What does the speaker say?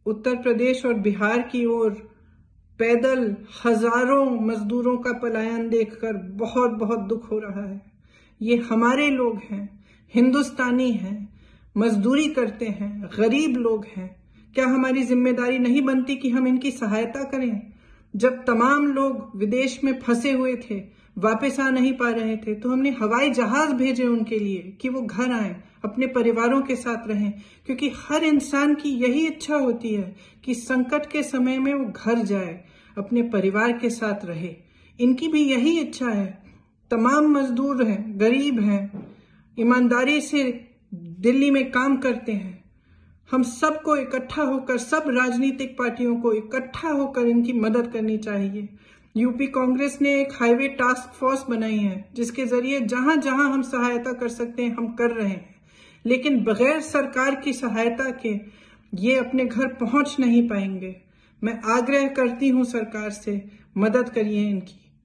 उत्तर प्रदेश और बिहार की ओर पैदल हजारों मजदूरों का पलायन देखकर बहुत बहुत दुख हो रहा है। ये हमारे लोग हैं, हिंदुस्तानी हैं, मजदूरी करते हैं, गरीब लोग हैं। क्या हमारी जिम्मेदारी नहीं बनती कि हम इनकी सहायता करें? जब तमाम लोग विदेश में फंसे हुए थे, वापस आ नहीं पा रहे थे, तो हमने हवाई जहाज भेजे उनके लिए कि वो घर आएं, अपने परिवारों के साथ रहें, क्योंकि हर इंसान की यही इच्छा होती है कि संकट के समय में वो घर जाए, अपने परिवार के साथ रहे। इनकी भी यही इच्छा है। तमाम मजदूर हैं, गरीब हैं, ईमानदारी से दिल्ली में काम करते हैं। हम सबको इकट्ठा होकर, सब राजनीतिक पार्टियों को इकट्ठा होकर इनकी मदद करनी चाहिए। यूपी कांग्रेस ने एक हाईवे टास्क फोर्स बनाई है, जिसके जरिए जहां जहां हम सहायता कर सकते हैं हम कर रहे हैं, लेकिन बगैर सरकार की सहायता के ये अपने घर पहुंच नहीं पाएंगे। मैं आग्रह करती हूं सरकार से, मदद करिए इनकी।